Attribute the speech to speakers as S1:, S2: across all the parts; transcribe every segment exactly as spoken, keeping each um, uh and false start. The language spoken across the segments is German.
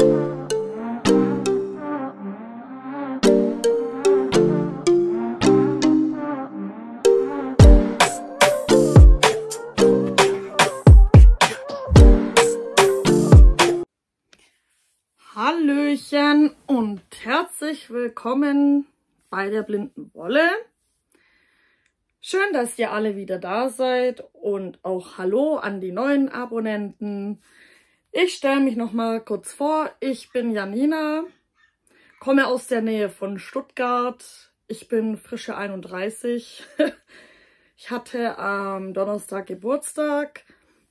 S1: Hallöchen und herzlich willkommen bei der blinden Wolle. Schön, dass ihr alle wieder da seid und auch Hallo an die neuen Abonnenten. Ich stelle mich noch mal kurz vor. Ich bin Janina, komme aus der Nähe von Stuttgart. Ich bin frische einunddreißig. Ich hatte am Donnerstag Geburtstag.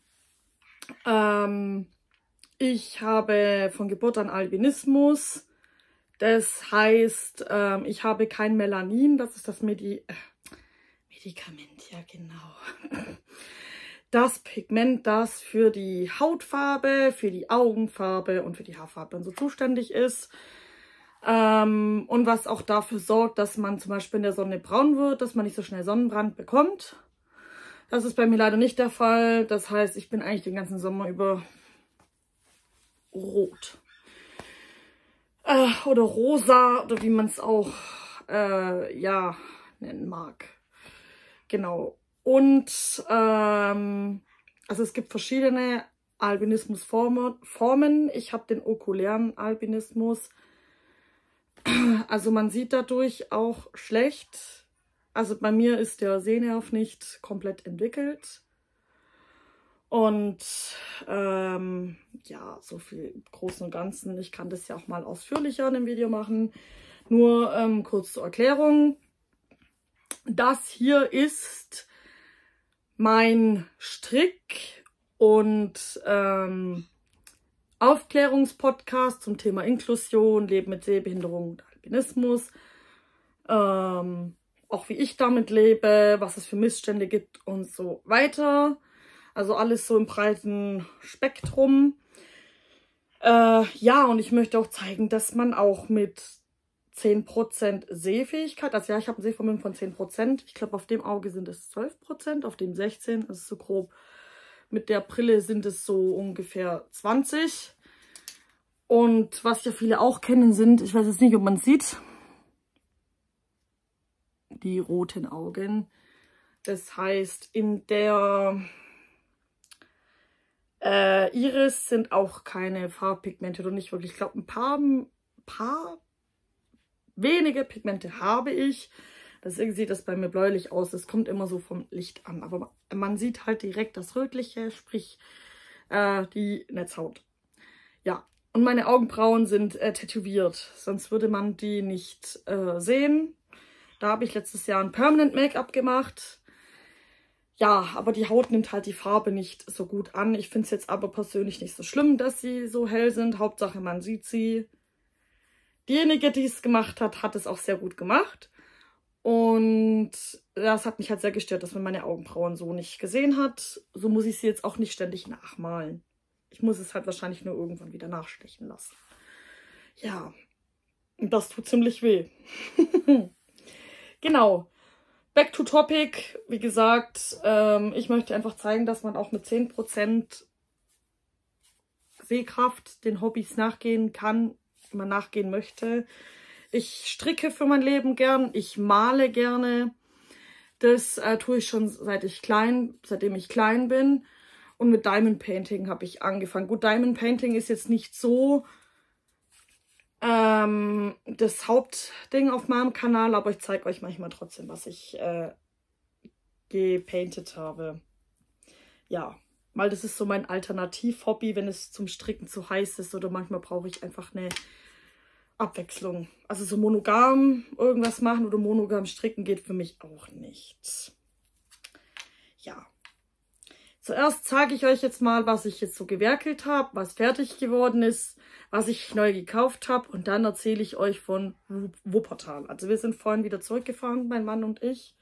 S1: Ähm... Ich habe von Geburt an Albinismus, das heißt, ähm, ich habe kein Melanin, das ist das Medi äh, Medikament, ja genau. Das Pigment, das für die Hautfarbe, für die Augenfarbe und für die Haarfarbe und so zuständig ist. Ähm, und was auch dafür sorgt, dass man zum Beispiel in der Sonne braun wird, dass man nicht so schnell Sonnenbrand bekommt. Das ist bei mir leider nicht der Fall, das heißt, ich bin eigentlich den ganzen Sommer über rot äh, oder rosa oder wie man es auch äh, ja nennen mag. Genau. Und ähm, also es gibt verschiedene Albinismusformen. Ich habe den okulären Albinismus. Also man sieht dadurch auch schlecht. Also bei mir ist der Sehnerv nicht komplett entwickelt. Und ähm, ja, so viel im Großen und Ganzen. Ich kann das ja auch mal ausführlicher in dem Video machen. Nur ähm, kurz zur Erklärung. Das hier ist mein Strick- und ähm, Aufklärungspodcast zum Thema Inklusion, Leben mit Sehbehinderung und Albinismus. Ähm, auch wie ich damit lebe, was es für Missstände gibt und so weiter. Also alles so im breiten Spektrum. Äh, ja, und ich möchte auch zeigen, dass man auch mit zehn Prozent Sehfähigkeit, also ja, ich habe ein Sehvermögen von zehn Prozent. Ich glaube, auf dem Auge sind es zwölf Prozent, auf dem sechzehn, das ist so grob. Mit der Brille sind es so ungefähr zwanzig. Und was ja viele auch kennen sind, ich weiß jetzt nicht, ob man es sieht, die roten Augen. Das heißt, in der Äh, Iris sind auch keine Farbpigmente oder nicht wirklich. Ich glaube, ein paar, paar wenige Pigmente habe ich. Deswegen sieht das bei mir bläulich aus. Es kommt immer so vom Licht an. Aber man sieht halt direkt das Rötliche, sprich äh, die Netzhaut. Ja, und meine Augenbrauen sind äh, tätowiert. Sonst würde man die nicht äh, sehen. Da habe ich letztes Jahr ein Permanent Make-up gemacht. Ja, aber die Haut nimmt halt die Farbe nicht so gut an. Ich finde es jetzt aber persönlich nicht so schlimm, dass sie so hell sind. Hauptsache, man sieht sie. Diejenige, die es gemacht hat, hat es auch sehr gut gemacht. Und das hat mich halt sehr gestört, dass man meine Augenbrauen so nicht gesehen hat. So muss ich sie jetzt auch nicht ständig nachmalen. Ich muss es halt wahrscheinlich nur irgendwann wieder nachstechen lassen. Ja, und das tut ziemlich weh. Genau. Back to topic, wie gesagt, ähm, ich möchte einfach zeigen, dass man auch mit zehn Prozent Sehkraft den Hobbys nachgehen kann, die man nachgehen möchte. Ich stricke für mein Leben gern, ich male gerne. Das äh, tue ich schon seit ich klein, seitdem ich klein bin. Und mit Diamond Painting habe ich angefangen. Gut, Diamond Painting ist jetzt nicht so Ähm, das Hauptding auf meinem Kanal, aber ich zeige euch manchmal trotzdem, was ich äh, gepaintet habe. Ja, weil das ist so mein Alternativ-Hobby, wenn es zum Stricken zu heiß ist oder manchmal brauche ich einfach eine Abwechslung. Also so monogam irgendwas machen oder monogam stricken geht für mich auch nicht. Ja. Zuerst zeige ich euch jetzt mal, was ich jetzt so gewerkelt habe, was fertig geworden ist, was ich neu gekauft habe und dann erzähle ich euch von Wuppertal. Also wir sind vorhin wieder zurückgefahren, mein Mann und ich.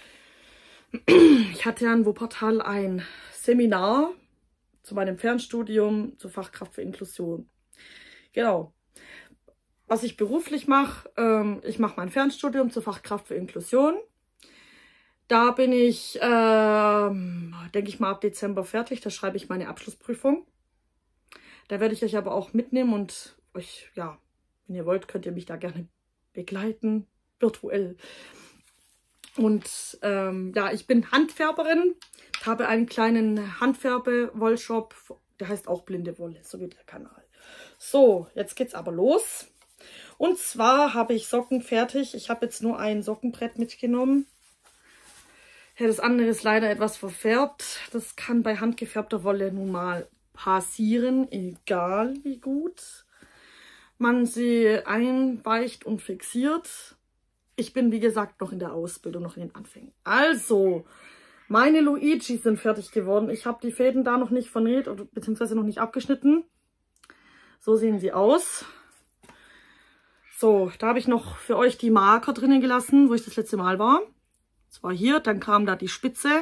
S1: Ich hatte ja in Wuppertal ein Seminar zu meinem Fernstudium zur Fachkraft für Inklusion. Genau. Was ich beruflich mache, ähm, ich mache mein Fernstudium zur Fachkraft für Inklusion. Da bin ich, äh, denke ich mal, ab Dezember fertig. Da schreibe ich meine Abschlussprüfung. Da werde ich euch aber auch mitnehmen und euch, ja, wenn ihr wollt, könnt ihr mich da gerne begleiten, virtuell. Und ähm, ja, ich bin Handfärberin, habe einen kleinen Handfärbe-Wollshop, der heißt auch Blinde Wolle, so wie der Kanal. So, jetzt geht's aber los. Und zwar habe ich Socken fertig. Ich habe jetzt nur ein Sockenbrett mitgenommen. Ja, das andere ist leider etwas verfärbt. Das kann bei handgefärbter Wolle nun mal passieren, egal wie gut man sie einweicht und fixiert. Ich bin, wie gesagt, noch in der Ausbildung, noch in den Anfängen. Also, meine Luigi sind fertig geworden. Ich habe die Fäden da noch nicht vernäht, oder beziehungsweise noch nicht abgeschnitten. So sehen sie aus. So, da habe ich noch für euch die Marker drinnen gelassen, wo ich das letzte Mal war. Das war hier, dann kam da die Spitze.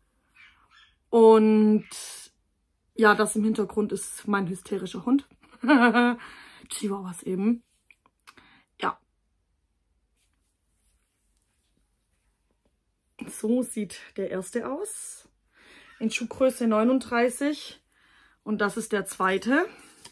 S1: Und ja, das im Hintergrund ist mein hysterischer Hund. Chihuahuas eben. Ja. So sieht der erste aus. In Schuhgröße neununddreißig. Und das ist der zweite.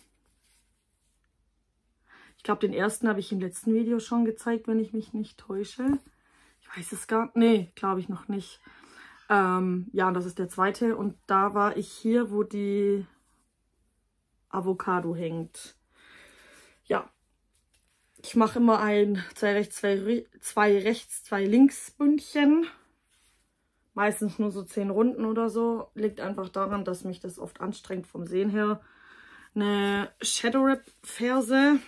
S1: Ich glaube, den ersten habe ich im letzten Video schon gezeigt, wenn ich mich nicht täusche. Ich weiß es gar nicht. Nee, glaube ich noch nicht. Ähm, ja, und das ist der zweite. Und da war ich hier, wo die Avocado hängt. Ja. Ich mache immer ein zwei rechts, zwei, zwei rechts, zwei links Bündchen. Meistens nur so zehn Runden oder so. Liegt einfach daran, dass mich das oft anstrengt vom Sehen her. Eine Shadow Wrap Ferse.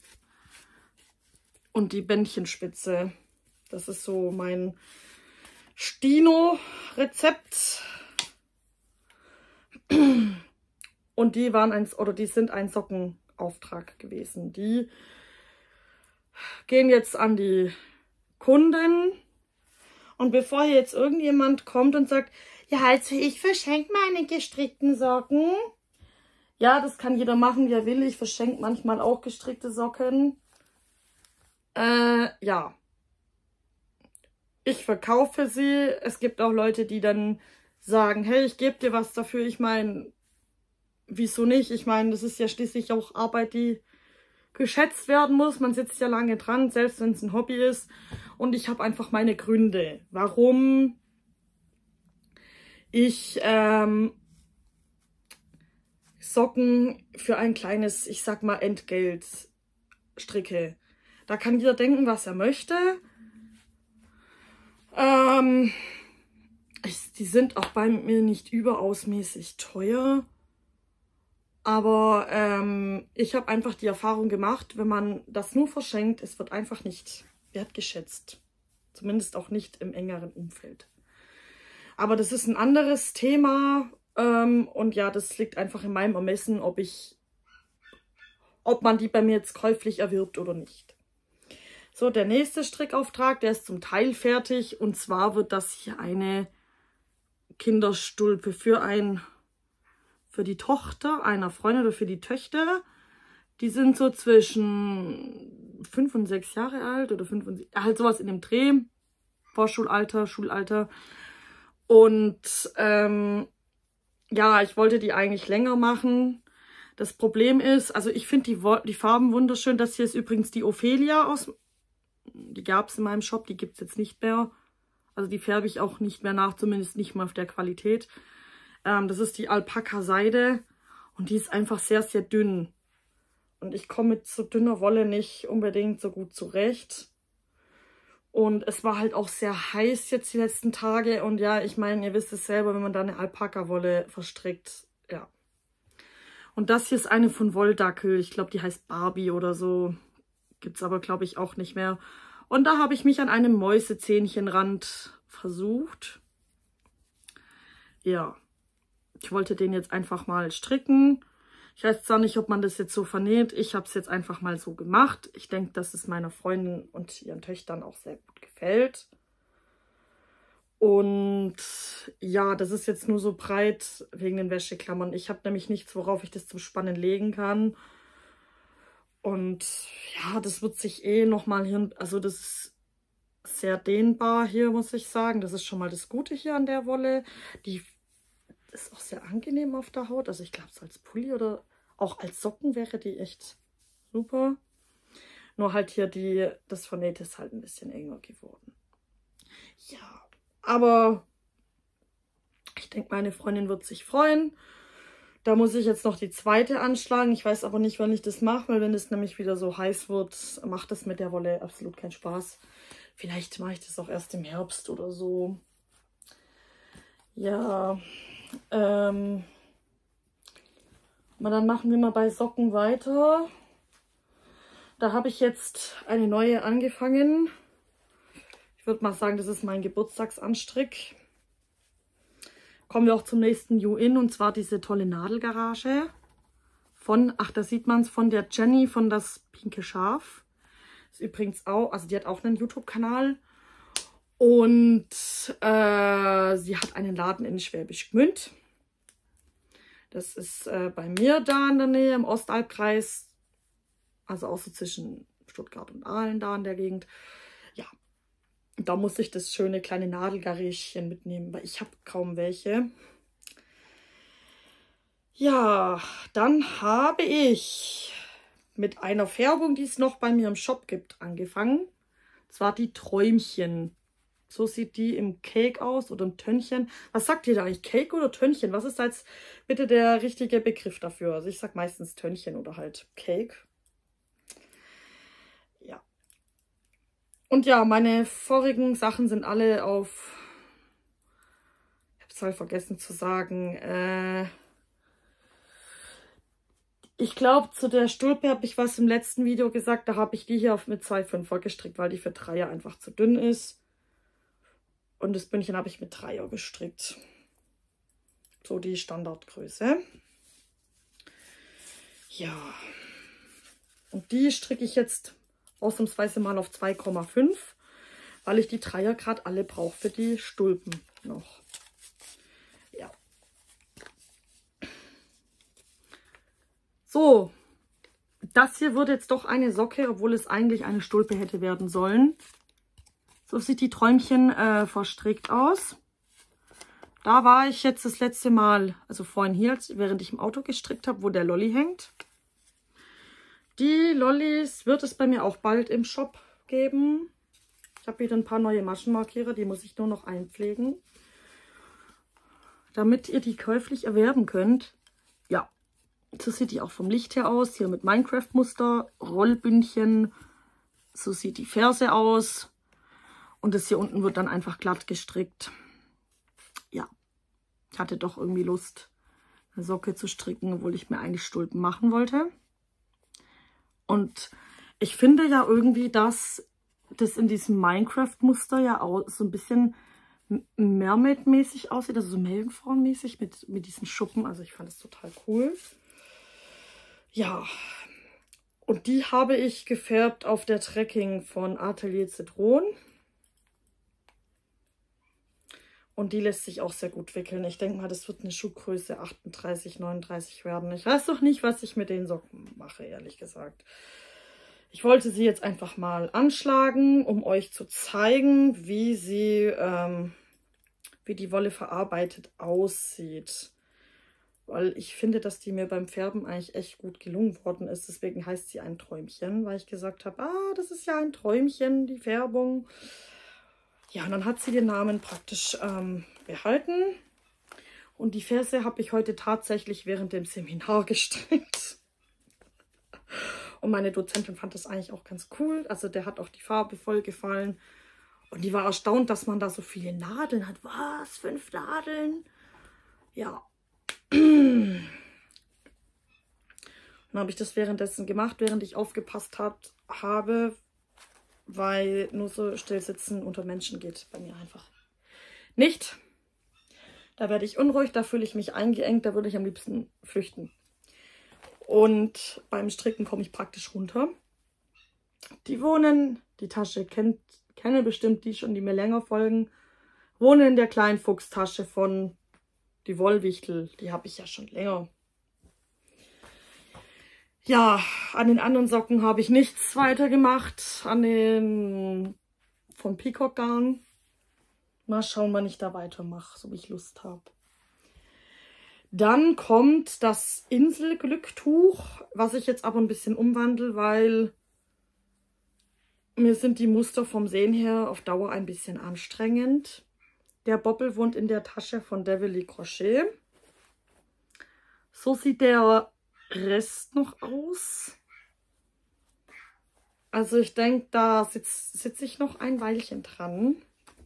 S1: Und die Bändchenspitze. Das ist so mein Stino-Rezept. Und die waren ein, oder die sind ein Sockenauftrag gewesen. Die gehen jetzt an die Kunden. Und bevor jetzt irgendjemand kommt und sagt, ja, also ich verschenke meine gestrickten Socken. Ja, das kann jeder machen, wie er will. Ich verschenke manchmal auch gestrickte Socken. Äh, ja. Ich verkaufe sie. Es gibt auch Leute, die dann sagen, hey, ich gebe dir was dafür. Ich meine, wieso nicht? Ich meine, das ist ja schließlich auch Arbeit, die geschätzt werden muss. Man sitzt ja lange dran, selbst wenn es ein Hobby ist. Und ich habe einfach meine Gründe, warum ich ähm, Socken für ein kleines, ich sag mal, Entgelt stricke. Da kann jeder denken, was er möchte. Ähm, ich, die sind auch bei mir nicht überaus mäßig teuer. Aber ähm, ich habe einfach die Erfahrung gemacht, wenn man das nur verschenkt, es wird einfach nicht wertgeschätzt. Zumindest auch nicht im engeren Umfeld. Aber das ist ein anderes Thema. Ähm, und ja, das liegt einfach in meinem Ermessen, ob ich, ob man die bei mir jetzt käuflich erwirbt oder nicht. So, der nächste Strickauftrag, der ist zum Teil fertig. Und zwar wird das hier eine Kinderstulpe für ein, für die Tochter einer Freundin oder für die Töchter. Die sind so zwischen fünf und sechs Jahre alt oder fünf und sechs, halt sowas in dem Dreh. Vorschulalter, Schulalter. Und ähm, ja, ich wollte die eigentlich länger machen. Das Problem ist, also ich finde die, die Farben wunderschön. Das hier ist übrigens die Ophelia aus. Die gab es in meinem Shop, die gibt es jetzt nicht mehr. Also die färbe ich auch nicht mehr nach, zumindest nicht mehr auf der Qualität. Ähm, das ist die Alpaka-Seide und die ist einfach sehr, sehr dünn. Und ich komme mit so dünner Wolle nicht unbedingt so gut zurecht. Und es war halt auch sehr heiß jetzt die letzten Tage. Und ja, ich meine, ihr wisst es selber, wenn man da eine Alpaka-Wolle verstrickt. Ja. Und das hier ist eine von Wolldackel. Ich glaube, die heißt Barbie oder so. Gibt es aber, glaube ich, auch nicht mehr. Und da habe ich mich an einem Mäusezähnchenrand versucht. Ja. Ich wollte den jetzt einfach mal stricken. Ich weiß zwar nicht, ob man das jetzt so vernäht. Ich habe es jetzt einfach mal so gemacht. Ich denke, dass es meiner Freundin und ihren Töchtern auch sehr gut gefällt. Und ja, das ist jetzt nur so breit wegen den Wäscheklammern. Ich habe nämlich nichts, worauf ich das zum Spannen legen kann. Und ja, das wird sich eh nochmal hin... Also das ist sehr dehnbar hier, muss ich sagen. Das ist schon mal das Gute hier an der Wolle. Die ist auch sehr angenehm auf der Haut. Also ich glaube, so als Pulli oder auch als Socken wäre die echt super. Nur halt hier die, das Vernähte ist halt ein bisschen enger geworden. Ja, aber ich denke, meine Freundin wird sich freuen. Da muss ich jetzt noch die zweite anschlagen. Ich weiß aber nicht, wann ich das mache, weil wenn es nämlich wieder so heiß wird, macht das mit der Wolle absolut keinen Spaß. Vielleicht mache ich das auch erst im Herbst oder so. Ja, ähm, aber dann machen wir mal bei Socken weiter. Da habe ich jetzt eine neue angefangen. Ich würde mal sagen, das ist mein Geburtstagsanstrick. Kommen wir auch zum nächsten You-In, und zwar diese tolle Nadelgarage von, ach, da sieht man es, von der Jenny von das Pinke Schaf. Ist übrigens auch, also die hat auch einen YouTube-Kanal. Und äh, sie hat einen Laden in Schwäbisch Gmünd. Das ist äh, bei mir da in der Nähe im Ostalbkreis. Also auch so zwischen Stuttgart und Aalen da in der Gegend. Ja, da muss ich das schöne kleine Nadelgarräschen mitnehmen, weil ich habe kaum welche. Ja, dann habe ich mit einer Färbung, die es noch bei mir im Shop gibt, angefangen. Das war die Träumchen. So sieht die im Cake aus oder im Tönnchen. Was sagt ihr da eigentlich? Cake oder Tönnchen? Was ist da jetzt bitte der richtige Begriff dafür? Also ich sage meistens Tönnchen oder halt Cake. Ja. Und ja, meine vorigen Sachen sind alle auf... Ich habe es halt vergessen zu sagen. Äh, ich glaube, zu der Stulpe habe ich was im letzten Video gesagt. Da habe ich die hier auf mit zwei Komma fünfer gestrickt, weil die für Dreier einfach zu dünn ist. Und das Bündchen habe ich mit Dreier gestrickt. So die Standardgröße. Ja. Und die stricke ich jetzt ausnahmsweise mal auf zwei Komma fünf, weil ich die Dreier gerade alle brauche für die Stulpen noch. Ja. So. Das hier wird jetzt doch eine Socke, obwohl es eigentlich eine Stulpe hätte werden sollen. So sieht die Träumchen äh, verstrickt aus. Da war ich jetzt das letzte Mal, also vorhin hier, während ich im Auto gestrickt habe, wo der Lolli hängt. Die Lollis wird es bei mir auch bald im Shop geben. Ich habe wieder ein paar neue Maschenmarkierer, die muss ich nur noch einpflegen. Damit ihr die käuflich erwerben könnt. Ja, so sieht die auch vom Licht her aus. Hier mit Minecraft-Muster, Rollbündchen. So sieht die Ferse aus. Und das hier unten wird dann einfach glatt gestrickt. Ja, ich hatte doch irgendwie Lust, eine Socke zu stricken, obwohl ich mir eigentlich Stulpen machen wollte. Und ich finde ja irgendwie, dass das in diesem Minecraft-Muster ja auch so ein bisschen Mermaid-mäßig aussieht, also so Meerjungfrauen-mäßig mit, mit diesen Schuppen. Also ich fand das total cool. Ja, und die habe ich gefärbt auf der Trekking von Atelier Zitron. Und die lässt sich auch sehr gut wickeln. Ich denke mal, das wird eine Schuhgröße achtunddreißig, neununddreißig werden. Ich weiß doch nicht, was ich mit den Socken mache, ehrlich gesagt. Ich wollte sie jetzt einfach mal anschlagen, um euch zu zeigen, wie sie, ähm, wie die Wolle verarbeitet aussieht. Weil ich finde, dass die mir beim Färben eigentlich echt gut gelungen worden ist. Deswegen heißt sie ein Träumchen, weil ich gesagt habe, ah, das ist ja ein Träumchen, die Färbung. Ja, und dann hat sie den Namen praktisch ähm, behalten. Und die Ferse habe ich heute tatsächlich während dem Seminar gestrickt. Und meine Dozentin fand das eigentlich auch ganz cool. Also der hat auch die Farbe voll gefallen. Und die war erstaunt, dass man da so viele Nadeln hat. Was? Fünf Nadeln? Ja. Und dann habe ich das währenddessen gemacht, während ich aufgepasst hat, habe. Weil nur so still sitzen unter Menschen geht bei mir einfach nicht. Da werde ich unruhig, da fühle ich mich eingeengt, da würde ich am liebsten flüchten. Und beim Stricken komme ich praktisch runter. Die wohnen, die Tasche kennt, kenne bestimmt die schon, die mir länger folgen, wohnen in der kleinen Fuchstasche von die Wollwichtel. Die habe ich ja schon länger. Ja, an den anderen Socken habe ich nichts weiter gemacht. An den von Peacock Garn. Mal schauen, wann ich da weitermache, so wie ich Lust habe. Dann kommt das Inselglücktuch, was ich jetzt aber ein bisschen umwandle, weil mir sind die Muster vom Sehen her auf Dauer ein bisschen anstrengend. Der Bobbel wohnt in der Tasche von Devilly Crochet. So sieht der Rest noch aus. Also ich denke, da sitze sitz ich noch ein Weilchen dran.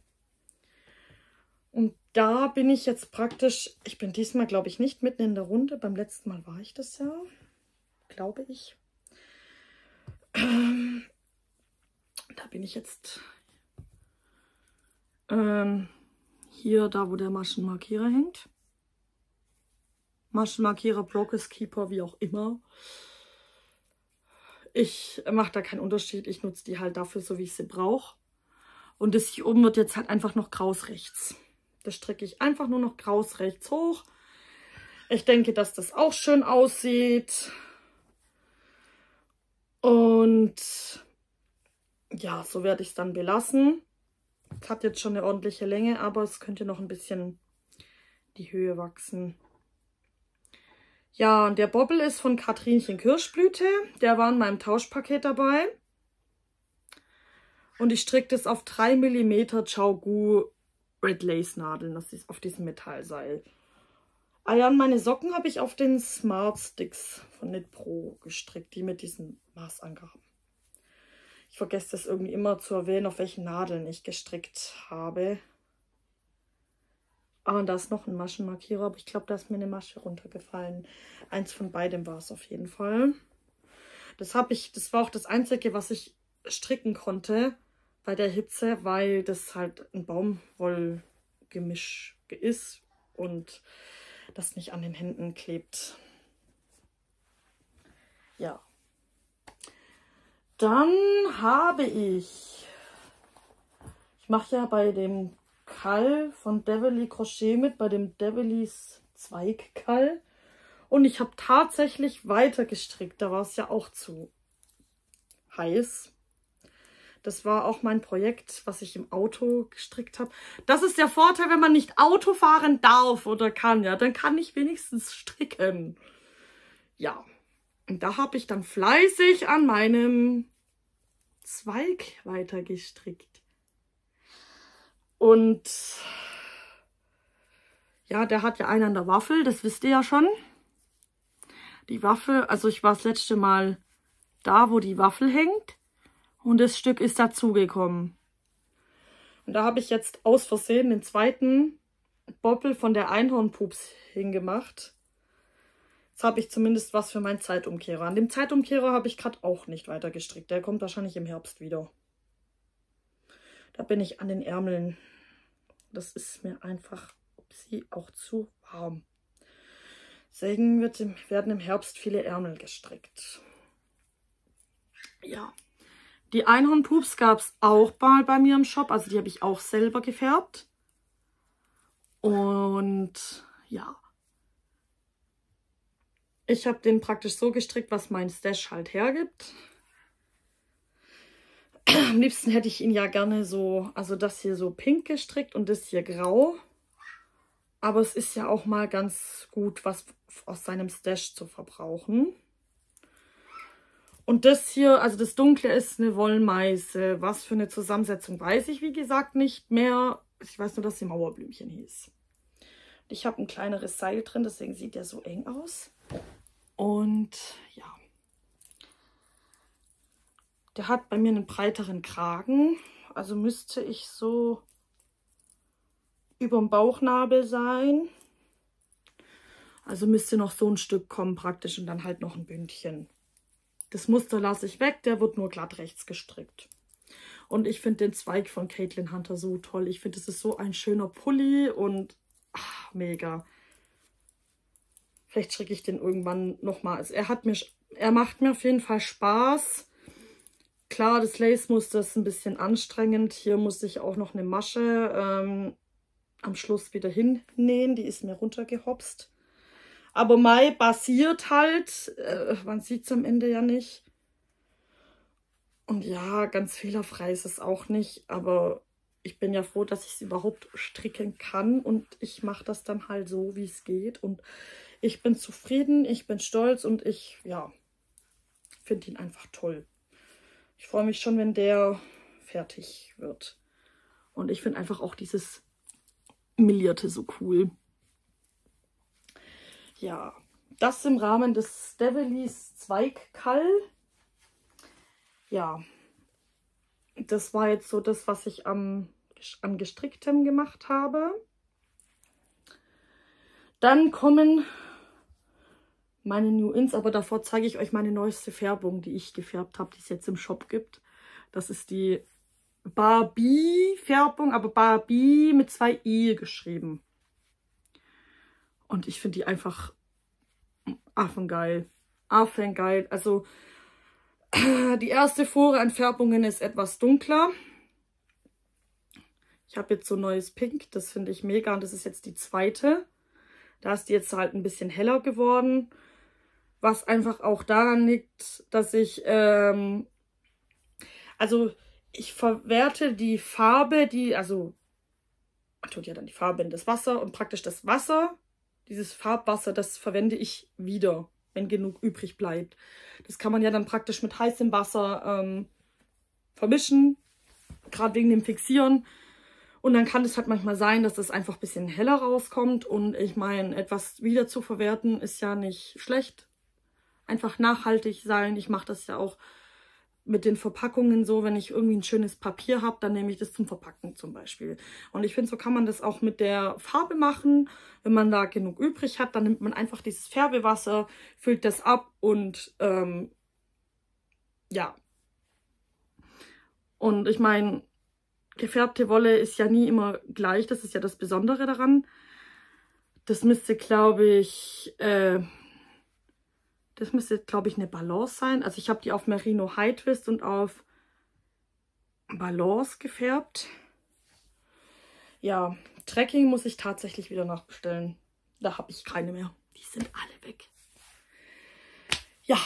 S1: Und da bin ich jetzt praktisch, ich bin diesmal glaube ich nicht mitten in der Runde. Beim letzten Mal war ich das ja, glaube ich. Ähm, da bin ich jetzt ähm, hier, da wo der Maschenmarkierer hängt. Maschenmarkierer, Brokers Keeper, wie auch immer. Ich mache da keinen Unterschied. Ich nutze die halt dafür, so wie ich sie brauche. Und das hier oben wird jetzt halt einfach noch graus rechts. Das stricke ich einfach nur noch graus rechts hoch. Ich denke, dass das auch schön aussieht. Und ja, so werde ich es dann belassen. Es hat jetzt schon eine ordentliche Länge, aber es könnte noch ein bisschen die Höhe wachsen. Ja, und der Bobbel ist von Katrinchen Kirschblüte. Der war in meinem Tauschpaket dabei. Und ich stricke das auf drei Millimeter Chaogu Red Lace Nadeln. Das ist auf diesem Metallseil. Ah ja, und meine Socken habe ich auf den Smart Sticks von Knit Pro gestrickt, die mit diesen Maßangaben. Ich vergesse das irgendwie immer zu erwähnen, auf welchen Nadeln ich gestrickt habe. Ah, und da ist noch ein Maschenmarkierer, aber ich glaube, da ist mir eine Masche runtergefallen. Eins von beidem war es auf jeden Fall. Das habe ich, das war auch das Einzige, was ich stricken konnte bei der Hitze, weil das halt ein Baumwollgemisch ist und das nicht an den Händen klebt. Ja. Dann habe ich, ich mache ja bei dem Kall von Devilly Crochet mit, bei dem Devillys Zweigkall. Und ich habe tatsächlich weiter gestrickt. Da war es ja auch zu heiß. Das war auch mein Projekt, was ich im Auto gestrickt habe. Das ist der Vorteil, wenn man nicht Auto fahren darf oder kann. Ja, dann kann ich wenigstens stricken. Ja, und da habe ich dann fleißig an meinem Zweig weiter gestrickt. Und ja, der hat ja einen an der Waffel, das wisst ihr ja schon. Die Waffel, also ich war das letzte Mal da, wo die Waffel hängt. Und das Stück ist dazugekommen. Und da habe ich jetzt aus Versehen den zweiten Bobbel von der Einhornpups hingemacht. Jetzt habe ich zumindest was für meinen Zeitumkehrer. An dem Zeitumkehrer habe ich gerade auch nicht weiter gestrickt. Der kommt wahrscheinlich im Herbst wieder. Da bin ich an den Ärmeln. Das ist mir einfach upsie, auch zu warm. Deswegen wird im, werden im Herbst viele Ärmel gestrickt. Ja. Die Einhornpups gab es auch mal bei mir im Shop. Also die habe ich auch selber gefärbt. Und ja. Ich habe den praktisch so gestrickt, was mein Stash halt hergibt. Am liebsten hätte ich ihn ja gerne so, also das hier so pink gestrickt und das hier grau. Aber es ist ja auch mal ganz gut, was aus seinem Stash zu verbrauchen. Und das hier, also das Dunkle ist eine Wollmeise. Was für eine Zusammensetzung, weiß ich wie gesagt nicht mehr. Ich weiß nur, dass sie Mauerblümchen hieß. Ich habe ein kleineres Seil drin, deswegen sieht der so eng aus. Und ja. Der hat bei mir einen breiteren Kragen. Also müsste ich so über dem Bauchnabel sein. Also müsste noch so ein Stück kommen praktisch und dann halt noch ein Bündchen. Das Muster lasse ich weg, der wird nur glatt rechts gestrickt. Und ich finde den Zweig von Caitlin Hunter so toll. Ich finde, es ist so ein schöner Pulli und ach, mega. Vielleicht stricke ich den irgendwann nochmal. Also er hat mir, er macht mir auf jeden Fall Spaß. Klar, das Lace-Muster ist ein bisschen anstrengend. Hier muss ich auch noch eine Masche ähm, am Schluss wieder hinnähen. Die ist mir runtergehopst. Aber Mai basiert halt. Äh, man sieht es am Ende ja nicht. Und ja, ganz fehlerfrei ist es auch nicht. Aber ich bin ja froh, dass ich es überhaupt stricken kann. Und ich mache das dann halt so, wie es geht. Und ich bin zufrieden, ich bin stolz und ich, ja, finde ihn einfach toll. Ich freue mich schon, wenn der fertig wird. Und ich finde einfach auch dieses Melierte so cool. Ja, das im Rahmen des Devilis Zweigkall. Ja, das war jetzt so das, was ich am, an Gestricktem gemacht habe. Dann kommen meine New Ins, aber davor zeige ich euch meine neueste Färbung, die ich gefärbt habe, die es jetzt im Shop gibt. Das ist die Barbie-Färbung, aber Barbie mit zwei I geschrieben. Und ich finde die einfach affengeil. Affengeil. Also die erste Fuhre an Färbungen ist etwas dunkler. Ich habe jetzt so neues Pink, das finde ich mega. Und das ist jetzt die zweite. Da ist die jetzt halt ein bisschen heller geworden. Was einfach auch daran liegt, dass ich, ähm, also ich verwerte die Farbe, die, also man tut ja dann die Farbe in das Wasser und praktisch das Wasser, dieses Farbwasser, das verwende ich wieder, wenn genug übrig bleibt. Das kann man ja dann praktisch mit heißem Wasser ähm, vermischen, gerade wegen dem Fixieren. Und dann kann es halt manchmal sein, dass das einfach ein bisschen heller rauskommt. Und ich meine, etwas wieder zu verwerten ist ja nicht schlecht. Einfach nachhaltig sein. Ich mache das ja auch mit den Verpackungen so, wenn ich irgendwie ein schönes Papier habe, dann nehme ich das zum Verpacken zum Beispiel. Und ich finde, so kann man das auch mit der Farbe machen. Wenn man da genug übrig hat, dann nimmt man einfach dieses Färbewasser, füllt das ab und ähm, ja. Und ich meine, gefärbte Wolle ist ja nie immer gleich. Das ist ja das Besondere daran. Das müsste, glaube ich, äh, das müsste, glaube ich, eine Balance sein. Also ich habe die auf Merino High Twist und auf Balance gefärbt. Ja, Trekking muss ich tatsächlich wieder nachbestellen. Da habe ich keine mehr. Die sind alle weg. Ja.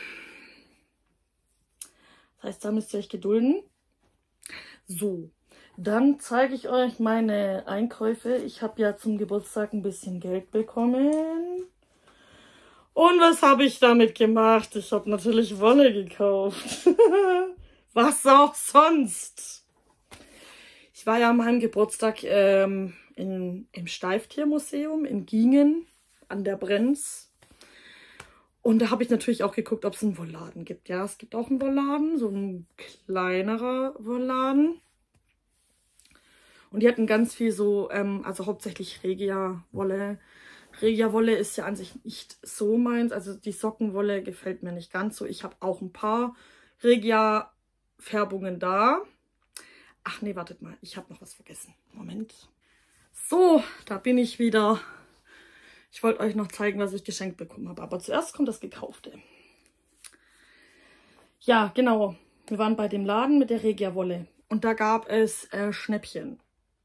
S1: Das heißt, da müsst ihr euch gedulden. So, dann zeige ich euch meine Einkäufe. Ich habe ja zum Geburtstag ein bisschen Geld bekommen. Und was habe ich damit gemacht? Ich habe natürlich Wolle gekauft. Was auch sonst. Ich war ja an meinem Geburtstag ähm, in, im Steiftiermuseum in Giengen an der Brenz. Und da habe ich natürlich auch geguckt, ob es einen Wollladen gibt. Ja, es gibt auch einen Wollladen, so ein kleinerer Wollladen. Und die hatten ganz viel so, ähm, also hauptsächlich Regia-Wolle. Regia-Wolle ist ja an sich nicht so meins. Also die Sockenwolle gefällt mir nicht ganz so. Ich habe auch ein paar Regia-Färbungen da. Ach nee, wartet mal. Ich habe noch was vergessen. Moment. So, da bin ich wieder. Ich wollte euch noch zeigen, was ich geschenkt bekommen habe. Aber zuerst kommt das Gekaufte. Ja, genau. Wir waren bei dem Laden mit der Regia-Wolle. Und da gab es äh, Schnäppchen.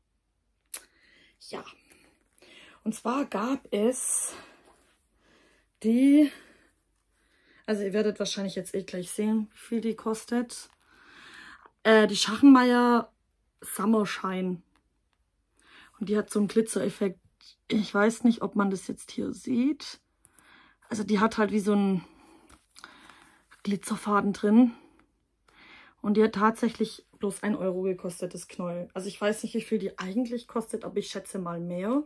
S1: Ja. Und zwar gab es die, also ihr werdet wahrscheinlich jetzt eh gleich sehen, wie viel die kostet. Äh, die Schachenmeier Summershine. Und die hat so einen Glitzereffekt. Ich weiß nicht, ob man das jetzt hier sieht. Also die hat halt wie so einen Glitzerfaden drin. Und die hat tatsächlich bloß ein Euro gekostet, das Knäuel. Also ich weiß nicht, wie viel die eigentlich kostet, aber ich schätze mal mehr.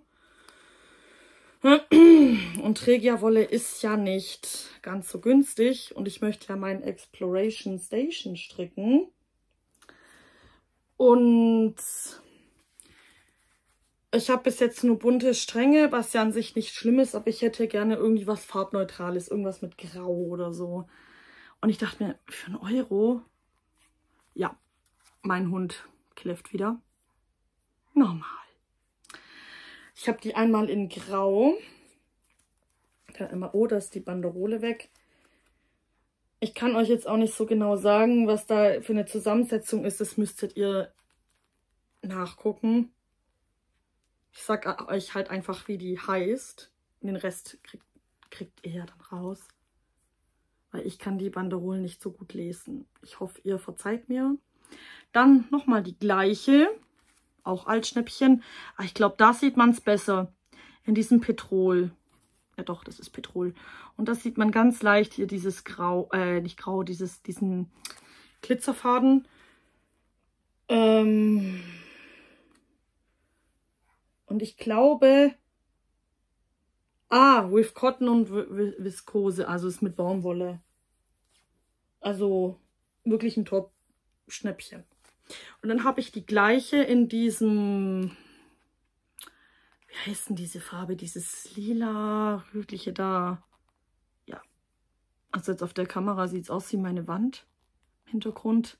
S1: Und Regia-Wolle ist ja nicht ganz so günstig. Und ich möchte ja meinen Exploration Station stricken. Und ich habe bis jetzt nur bunte Stränge, was ja an sich nicht schlimm ist. Aber ich hätte gerne irgendwie was Farbneutrales. Irgendwas mit Grau oder so. Und ich dachte mir, für einen Euro... Ja, mein Hund kläfft wieder. Normal. Ich habe die einmal in Grau. Dann immer, oh, da ist die Banderole weg. Ich kann euch jetzt auch nicht so genau sagen, was da für eine Zusammensetzung ist. Das müsstet ihr nachgucken. Ich sag euch halt einfach, wie die heißt. Den Rest kriegt, kriegt ihr ja dann raus. Weil ich kann die Banderolen nicht so gut lesen. Ich hoffe, ihr verzeiht mir. Dann nochmal die gleiche. Auch Altschnäppchen. Aber ich glaube, da sieht man es besser. In diesem Petrol. Ja doch, das ist Petrol. Und das sieht man ganz leicht hier, dieses Grau, äh, nicht Grau, dieses, diesen Glitzerfaden. Ähm und ich glaube, ah, with Cotton und Viskose, also ist mit Baumwolle. Also wirklich ein Top-Schnäppchen. Und dann habe ich die gleiche in diesem, wie heißt denn diese Farbe, dieses lila, rötliche da. Ja, also jetzt auf der Kamera sieht es aus wie meine Wand im Hintergrund.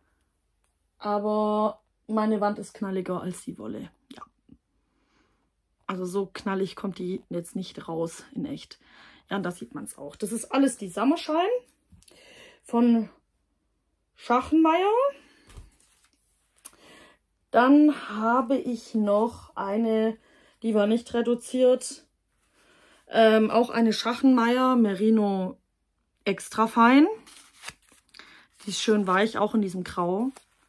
S1: Aber meine Wand ist knalliger als die Wolle, ja. Also so knallig kommt die jetzt nicht raus in echt. Ja, und da sieht man es auch. Das ist alles die Summershine von Schachenmeier. Dann habe ich noch eine, die war nicht reduziert. Ähm, auch eine Schachenmeier Merino Extra Fein. Die ist schön weich, auch in diesem Grau.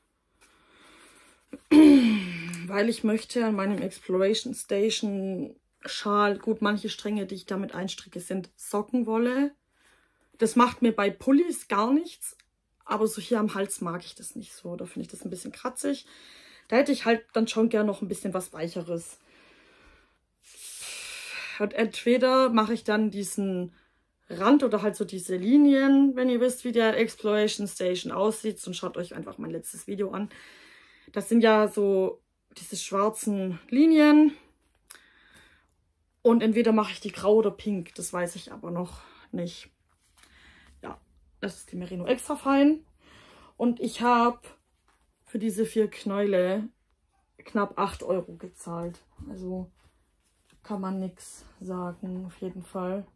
S1: Weil ich möchte an meinem Exploration Station Schal, gut, manche Stränge, die ich damit einstricke, sind Sockenwolle. Das macht mir bei Pullis gar nichts, aber so hier am Hals mag ich das nicht so. Da finde ich das ein bisschen kratzig. Da hätte ich halt dann schon gern noch ein bisschen was Weicheres. Und entweder mache ich dann diesen Rand oder halt so diese Linien, wenn ihr wisst, wie der Exploration Station aussieht. Und schaut euch einfach mein letztes Video an. Das sind ja so diese schwarzen Linien. Und entweder mache ich die grau oder pink. Das weiß ich aber noch nicht. Ja, das ist die Merino Extra Fein. Und ich habe für diese vier Knäule knapp acht Euro gezahlt. Also kann man nichts sagen, auf jeden Fall.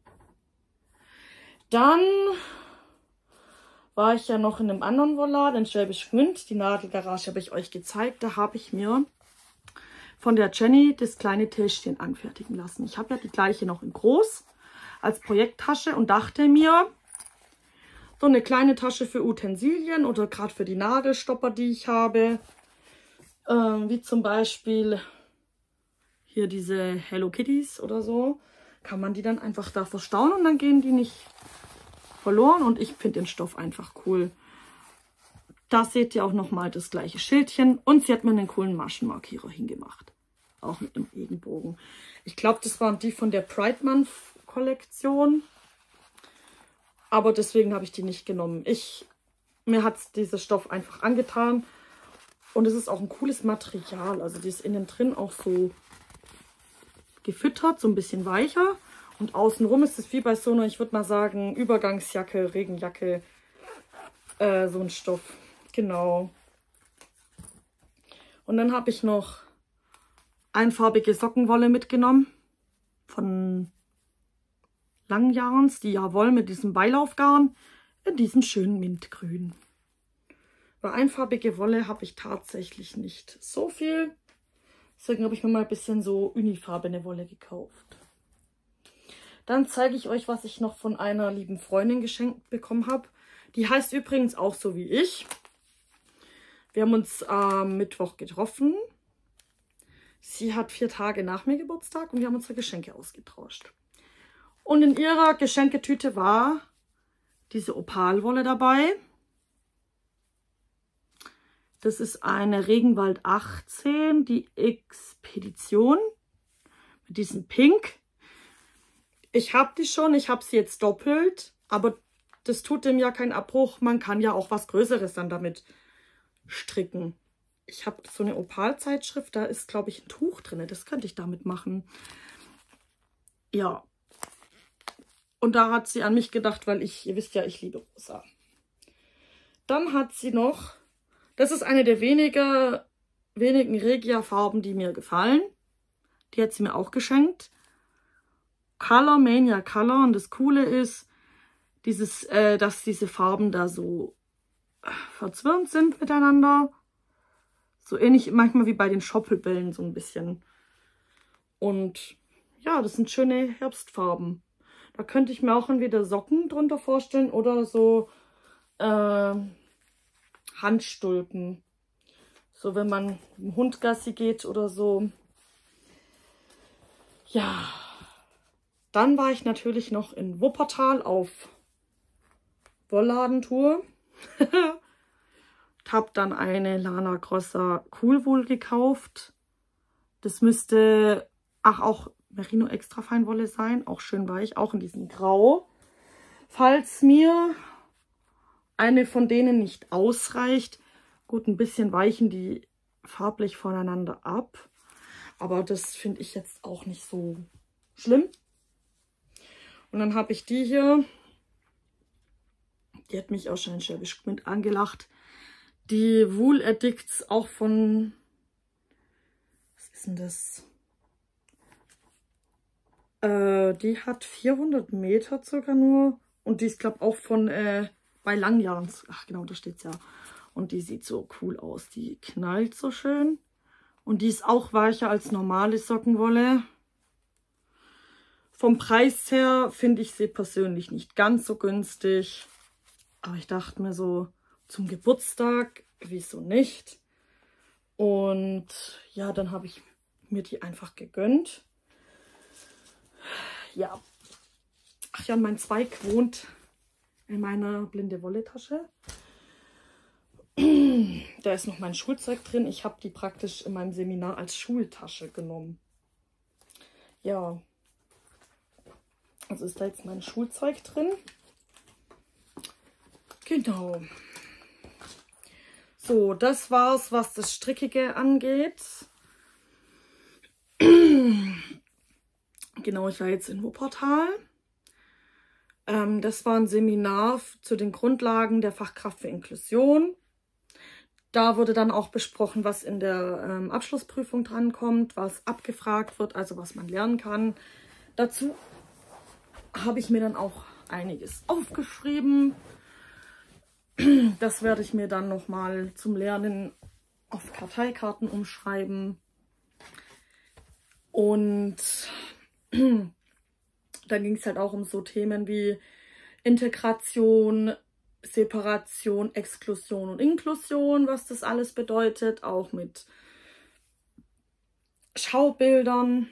S1: Dann war ich ja noch in einem anderen Volat, in Schwäbisch Gmünd. Die Nadelgarage habe ich euch gezeigt. Da habe ich mir von der Jenny das kleine Täschchen anfertigen lassen. Ich habe ja die gleiche noch in groß als Projekttasche und dachte mir, so eine kleine Tasche für Utensilien oder gerade für die Nagelstopper, die ich habe. Äh, wie zum Beispiel hier diese Hello Kitties oder so. Kann man die dann einfach da verstauen und dann gehen die nicht verloren. Und ich finde den Stoff einfach cool. Da seht ihr auch nochmal das gleiche Schildchen. Und sie hat mir einen coolen Maschenmarkierer hingemacht. Auch mit einem Regenbogen. Ich glaube, das waren die von der Pride Month Kollektion. Aber deswegen habe ich die nicht genommen. Ich, mir hat dieser Stoff einfach angetan. Und es ist auch ein cooles Material. Also die ist innen drin auch so gefüttert, so ein bisschen weicher. Und außenrum ist es wie bei so einer, ich würde mal sagen, Übergangsjacke, Regenjacke. Äh, so ein Stoff. Genau. Und dann habe ich noch einfarbige Sockenwolle mitgenommen. Von Langjahns, die Jawoll mit diesem Beilaufgarn in diesem schönen Mintgrün. Bei einfarbige Wolle habe ich tatsächlich nicht so viel. Deswegen habe ich mir mal ein bisschen so unifarbene Wolle gekauft. Dann zeige ich euch, was ich noch von einer lieben Freundin geschenkt bekommen habe. Die heißt übrigens auch so wie ich. Wir haben uns am Mittwoch getroffen. Sie hat vier Tage nach mir Geburtstag und wir haben unsere Geschenke ausgetauscht. Und in ihrer Geschenketüte war diese Opalwolle dabei. Das ist eine Regenwald achtzehn, die Expedition mit diesem Pink. Ich habe die schon, ich habe sie jetzt doppelt, aber das tut dem ja keinen Abbruch. Man kann ja auch was Größeres dann damit stricken. Ich habe so eine Opalzeitschrift, da ist, glaube ich, ein Tuch drin. Das könnte ich damit machen. Ja. Und da hat sie an mich gedacht, weil ich, ihr wisst ja, ich liebe rosa. Dann hat sie noch, das ist eine der weniger, wenigen Regia-Farben, die mir gefallen. Die hat sie mir auch geschenkt. Color Mania Color. Und das Coole ist, dieses, äh, dass diese Farben da so verzwirnt sind miteinander. So ähnlich manchmal wie bei den Schoppelbällen so ein bisschen. Und ja, das sind schöne Herbstfarben. Da könnte ich mir auch entweder Socken drunter vorstellen oder so äh, Handstulpen. So, wenn man mit dem Hund Gassi geht oder so. Ja, dann war ich natürlich noch in Wuppertal auf Wollladentour. Habe dann eine Lana Grossa Coolwool gekauft. Das müsste, ach, auch Merino Extra Feinwolle sein. Auch schön weich, auch in diesem Grau. Falls mir eine von denen nicht ausreicht, gut, ein bisschen weichen die farblich voneinander ab. Aber das finde ich jetzt auch nicht so schlimm. Und dann habe ich die hier. Die hat mich auch schon in Schwäbisch Gmünd angelacht. Die Wool Addicts auch von... Was ist denn das? Äh, die hat vierhundert Meter circa nur. Und die ist, glaube ich, auch von äh, bei Langjahren. Ach genau, da steht es ja. Und die sieht so cool aus. Die knallt so schön. Und die ist auch weicher als normale Sockenwolle. Vom Preis her finde ich sie persönlich nicht ganz so günstig. Aber ich dachte mir so, zum Geburtstag, wieso nicht? Und ja, dann habe ich mir die einfach gegönnt. Ja. Ach ja, mein Zweig wohnt in meiner blinde Wolle-Tasche. Da ist noch mein Schulzeug drin. Ich habe die praktisch in meinem Seminar als Schultasche genommen. Ja. Also ist da jetzt mein Schulzeug drin. Genau. So, das war's, was das Strickige angeht. Genau, ich war jetzt in Wuppertal. Ähm, das war ein Seminar zu den Grundlagen der Fachkraft für Inklusion. Da wurde dann auch besprochen, was in der ähm, Abschlussprüfung drankommt, was abgefragt wird, also was man lernen kann. Dazu habe ich mir dann auch einiges aufgeschrieben. Das werde ich mir dann nochmal zum Lernen auf Karteikarten umschreiben. Und dann ging es halt auch um so Themen wie Integration, Separation, Exklusion und Inklusion, was das alles bedeutet, auch mit Schaubildern.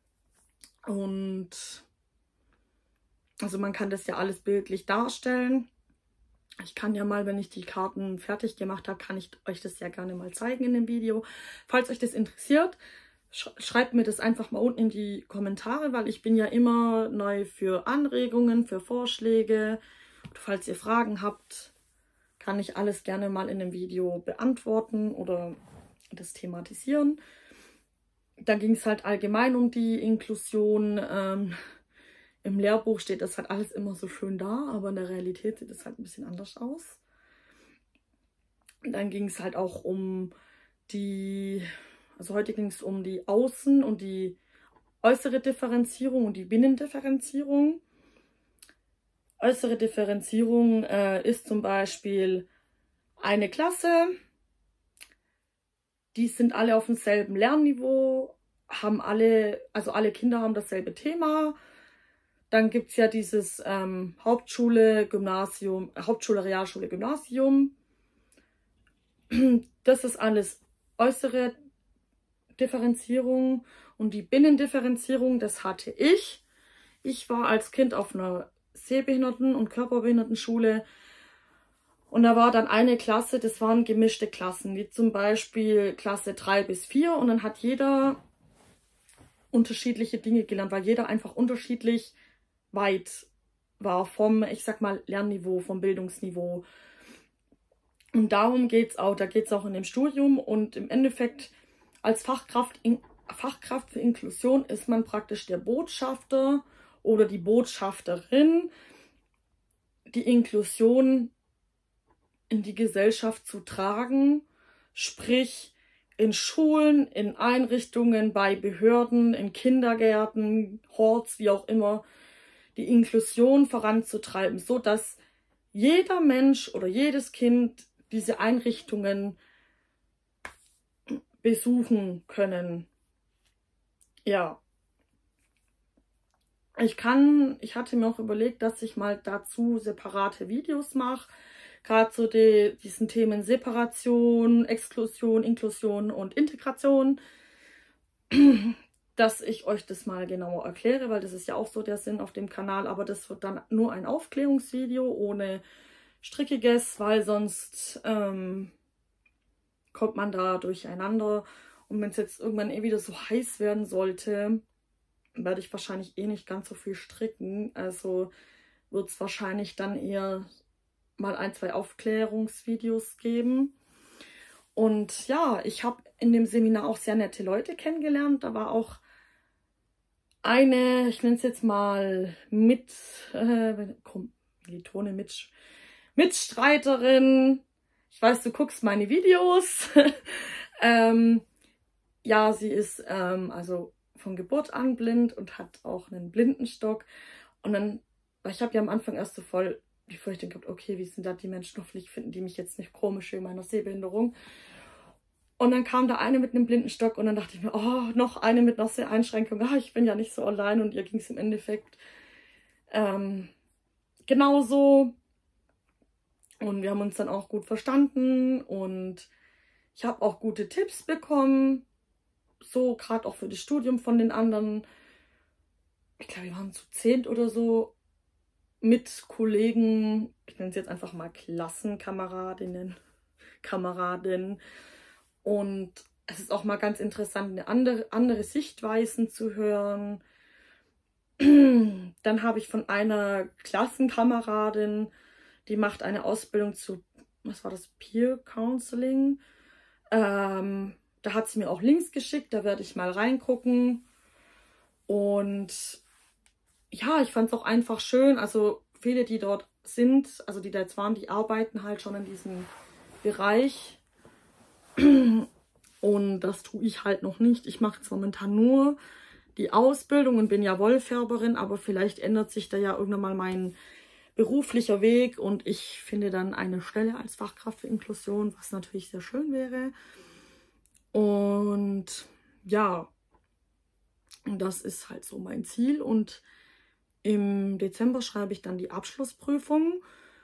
S1: Und also man kann das ja alles bildlich darstellen. Ich kann ja mal, wenn ich die Karten fertig gemacht habe, kann ich euch das ja gerne mal zeigen in dem Video. Falls euch das interessiert, sch schreibt mir das einfach mal unten in die Kommentare, weil ich bin ja immer neu für Anregungen, für Vorschläge. Und falls ihr Fragen habt, kann ich alles gerne mal in dem Video beantworten oder das thematisieren. Dann ging es halt allgemein um die Inklusion. Ähm, Im Lehrbuch steht das halt alles immer so schön da, aber in der Realität sieht es halt ein bisschen anders aus. Und dann ging es halt auch um die, also heute ging es um die Außen- und die äußere Differenzierung und die Binnendifferenzierung. Äußere Differenzierung äh, ist zum Beispiel eine Klasse, die sind alle auf demselben Lernniveau, haben alle, also alle Kinder haben dasselbe Thema. Dann gibt es ja dieses ähm, Hauptschule, Gymnasium, Hauptschule, Realschule, Gymnasium. Das ist alles äußere Differenzierung. Und die Binnendifferenzierung, das hatte ich. Ich war als Kind auf einer Sehbehinderten- und Körperbehindertenschule. Und da war dann eine Klasse, das waren gemischte Klassen, wie zum Beispiel Klasse drei bis vier. Und dann hat jeder unterschiedliche Dinge gelernt, weil jeder einfach unterschiedlich weit war vom, ich sag mal, Lernniveau, vom Bildungsniveau. Und darum geht es auch, da geht es auch in dem Studium. Und im Endeffekt als Fachkraft, in, Fachkraft für Inklusion ist man praktisch der Botschafter oder die Botschafterin, die Inklusion in die Gesellschaft zu tragen, sprich in Schulen, in Einrichtungen, bei Behörden, in Kindergärten, Horts, wie auch immer, die Inklusion voranzutreiben, so dass jeder Mensch oder jedes Kind diese Einrichtungen besuchen können. Ja. Ich kann, ich hatte mir auch überlegt, dass ich mal dazu separate Videos mache. gerade so die, diesen Themen Separation, Exklusion, Inklusion und Integration, dass ich euch das mal genauer erkläre, weil das ist ja auch so der Sinn auf dem Kanal, aber das wird dann nur ein Aufklärungsvideo ohne Strickiges, weil sonst ähm, kommt man da durcheinander. Und wenn es jetzt irgendwann eh wieder so heiß werden sollte, werde ich wahrscheinlich eh nicht ganz so viel stricken. Also wird es wahrscheinlich dann eher mal ein, zwei Aufklärungsvideos geben. Und ja, ich habe in dem Seminar auch sehr nette Leute kennengelernt. Da war auch eine, ich nenne es jetzt mal mit, äh, komm, die Tone mit, Mitstreiterin. Ich weiß, du guckst meine Videos. ähm, ja, sie ist ähm, also von Geburt an blind und hat auch einen Blindenstock. Und dann, weil ich habe ja am Anfang erst so voll die Furcht gehabt, okay, wie sind da die Menschen, hoffentlich finden die mich jetzt nicht komisch wegen meiner Sehbehinderung. Und dann kam da eine mit einem Blindenstock und dann dachte ich mir, oh, noch eine mit einer Seheinschränkung. Ah, ich bin ja nicht so allein, und ihr ging es im Endeffekt ähm, genauso. Und wir haben uns dann auch gut verstanden und ich habe auch gute Tipps bekommen, so gerade auch für das Studium von den anderen. Ich glaube, wir waren zu zehnt oder so mit Kollegen, ich nenne es jetzt einfach mal Klassenkameradinnen, Kameradinnen. Und es ist auch mal ganz interessant, eine andere, andere Sichtweisen zu hören. Dann habe ich von einer Klassenkameradin, die macht eine Ausbildung zu, was war das, Peer Counseling. Ähm, da hat sie mir auch Links geschickt, da werde ich mal reingucken. Und ja, ich fand es auch einfach schön. Also viele, die dort sind, also die da jetzt waren, die arbeiten halt schon in diesem Bereich. Und das tue ich halt noch nicht. Ich mache jetzt momentan nur die Ausbildung und bin ja Wollfärberin, aber vielleicht ändert sich da ja irgendwann mal mein beruflicher Weg und ich finde dann eine Stelle als Fachkraft für Inklusion, was natürlich sehr schön wäre. Und ja, das ist halt so mein Ziel. Und im Dezember schreibe ich dann die Abschlussprüfung.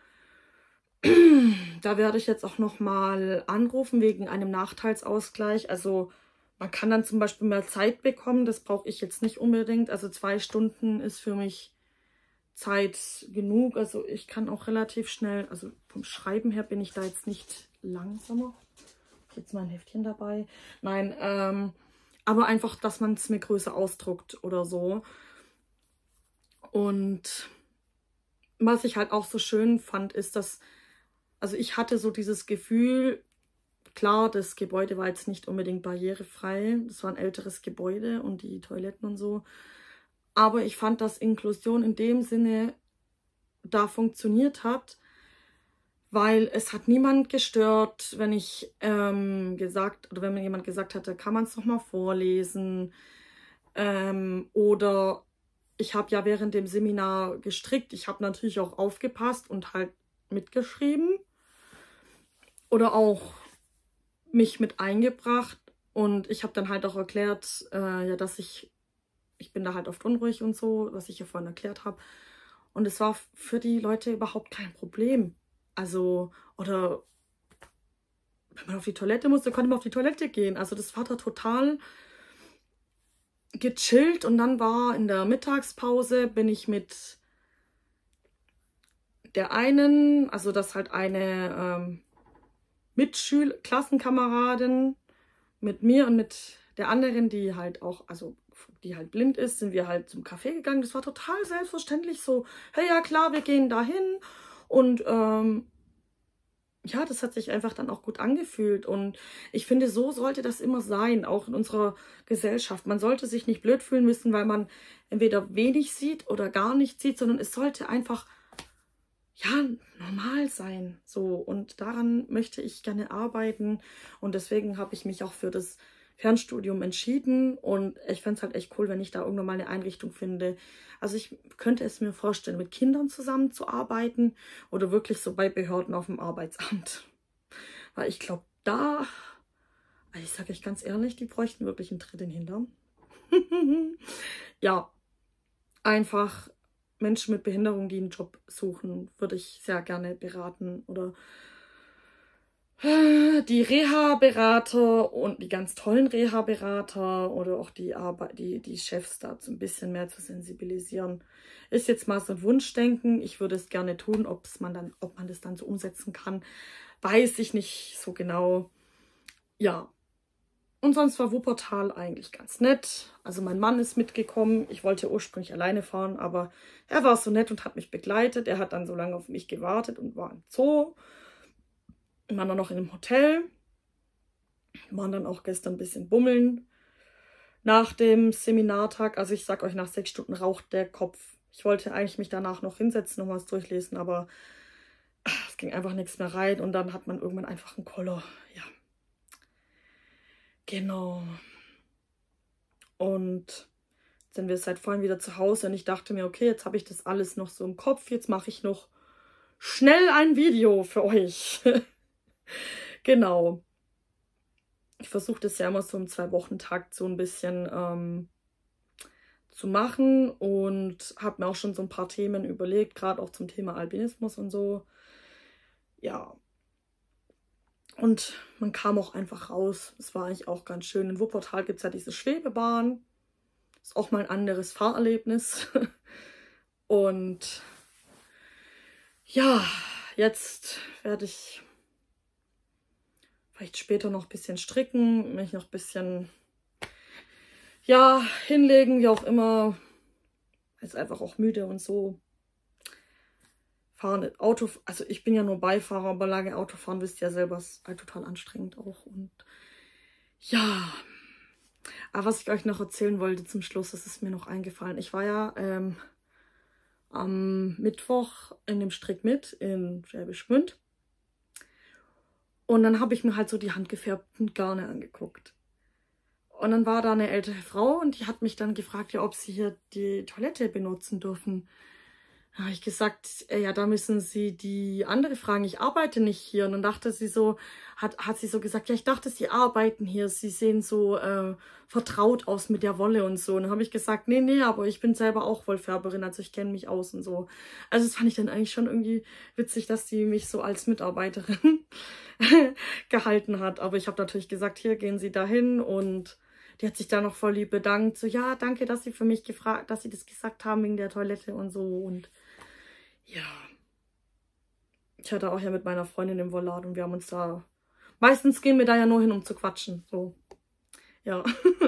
S1: Da werde ich jetzt auch noch mal anrufen wegen einem Nachteilsausgleich. Also man kann dann zum Beispiel mehr Zeit bekommen. Das brauche ich jetzt nicht unbedingt. Also zwei Stunden ist für mich Zeit genug. Also ich kann auch relativ schnell, also vom Schreiben her bin ich da jetzt nicht langsamer. Ich habe jetzt mein Heftchen dabei. Nein, ähm, aber einfach, dass man es mir größer ausdruckt oder so. Und was ich halt auch so schön fand, ist, dass, also ich hatte so dieses Gefühl, klar, das Gebäude war jetzt nicht unbedingt barrierefrei. Das war ein älteres Gebäude und die Toiletten und so. Aber ich fand, dass Inklusion in dem Sinne da funktioniert hat, weil es hat niemand gestört, wenn ich ähm, gesagt, oder wenn mir jemand gesagt hatte, kann man es noch mal vorlesen. Ähm, oder ich habe ja während dem Seminar gestrickt. Ich habe natürlich auch aufgepasst und halt mitgeschrieben. Oder auch mich mit eingebracht. Und ich habe dann halt auch erklärt, äh, ja, dass ich, ich bin da halt oft unruhig und so, was ich ja vorhin erklärt habe. Und es war für die Leute überhaupt kein Problem. Also, oder wenn man auf die Toilette musste, konnte man auf die Toilette gehen. Also das war da total gechillt. Und dann war in der Mittagspause, bin ich mit der einen, also das halt eine ähm, Mitschüler, Klassenkameradin mit mir und mit der anderen, die halt auch, also die halt blind ist, sind wir halt zum Café gegangen. Das war total selbstverständlich so, hey, ja klar, wir gehen dahin. Und ähm, ja, das hat sich einfach dann auch gut angefühlt. Und ich finde, so sollte das immer sein, auch in unserer Gesellschaft. Man sollte sich nicht blöd fühlen müssen, weil man entweder wenig sieht oder gar nicht sieht, sondern es sollte einfach, ja, normal sein. So, und daran möchte ich gerne arbeiten. Und deswegen habe ich mich auch für das Fernstudium entschieden. Und ich fände es halt echt cool, wenn ich da irgendwann mal eine Einrichtung finde. Also ich könnte es mir vorstellen, mit Kindern zusammenzuarbeiten oder wirklich so bei Behörden auf dem Arbeitsamt. Weil ich glaube, da, also ich sage euch ganz ehrlich, die bräuchten wirklich einen Tritt in den Hintern. Ja, einfach Menschen mit Behinderung, die einen Job suchen, würde ich sehr gerne beraten. Oder die Reha-Berater und die ganz tollen Reha-Berater oder auch die, Arbeit, die, die Chefs dazu ein bisschen mehr zu sensibilisieren. Ist jetzt mal so ein Wunschdenken. Ich würde es gerne tun. Ob's man dann, ob man das dann so umsetzen kann, weiß ich nicht so genau. Ja. Und sonst war Wuppertal eigentlich ganz nett. Also mein Mann ist mitgekommen. Ich wollte ursprünglich alleine fahren, aber er war so nett und hat mich begleitet. Er hat dann so lange auf mich gewartet und war im Zoo. Wir waren dann noch in einem Hotel. Wir waren dann auch gestern ein bisschen bummeln. Nach dem Seminartag, also ich sag euch, nach sechs Stunden raucht der Kopf. Ich wollte eigentlich mich danach noch hinsetzen, noch was durchlesen, aber es ging einfach nichts mehr rein. Und dann hat man irgendwann einfach einen Koller. Ja. Genau. Und jetzt sind wir seit vorhin wieder zu Hause und ich dachte mir, okay, jetzt habe ich das alles noch so im Kopf. Jetzt mache ich noch schnell ein Video für euch. Genau. Ich versuche das ja immer so im Zwei-Wochen-Takt so ein bisschen ähm, zu machen und habe mir auch schon so ein paar Themen überlegt, gerade auch zum Thema Albinismus und so. Ja. Und man kam auch einfach raus. Es war eigentlich auch ganz schön. In Wuppertal gibt es ja diese Schwebebahn. Ist auch mal ein anderes Fahrerlebnis. Und ja, jetzt werde ich vielleicht später noch ein bisschen stricken, mich noch ein bisschen, ja, hinlegen, wie auch immer. Ist einfach auch müde und so. Fahren, Auto, also ich bin ja nur Beifahrer, aber lange Autofahren, wisst ihr ja selber, ist halt total anstrengend auch. Und ja, aber was ich euch noch erzählen wollte zum Schluss, das ist mir noch eingefallen. Ich war ja ähm, am Mittwoch in dem Strick mit in Schwäbisch Gmünd. Und dann habe ich mir halt so die handgefärbten Garne angeguckt. Und dann war da eine ältere Frau und die hat mich dann gefragt, ja, ob sie hier die Toilette benutzen dürfen. Da habe ich gesagt, äh, ja, da müssen Sie die andere fragen, ich arbeite nicht hier. Und dann dachte sie so, hat, hat sie so gesagt, ja, ich dachte, Sie arbeiten hier, Sie sehen so äh, vertraut aus mit der Wolle und so. Und dann habe ich gesagt, nee, nee, aber ich bin selber auch Wollfärberin, also ich kenne mich aus und so. Also das fand ich dann eigentlich schon irgendwie witzig, dass sie mich so als Mitarbeiterin gehalten hat. Aber ich habe natürlich gesagt, hier gehen Sie dahin, und die hat sich da noch voll lieb bedankt. So, ja, danke, dass Sie für mich gefragt, dass Sie das gesagt haben wegen der Toilette und so. Und ja, ich hatte auch ja mit meiner Freundin im Wollladen und wir haben uns da, meistens gehen wir da ja nur hin, um zu quatschen. So, ja,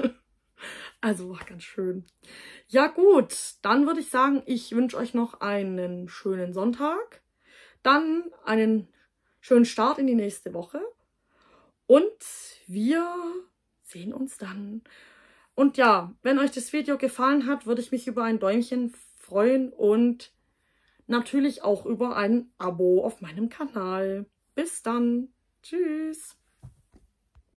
S1: also war ganz schön. Ja gut, dann würde ich sagen, ich wünsche euch noch einen schönen Sonntag. Dann einen schönen Start in die nächste Woche. Und wir sehen uns dann. Und ja, wenn euch das Video gefallen hat, würde ich mich über ein Däumchen freuen und natürlich auch über ein Abo auf meinem Kanal. Bis dann. Tschüss.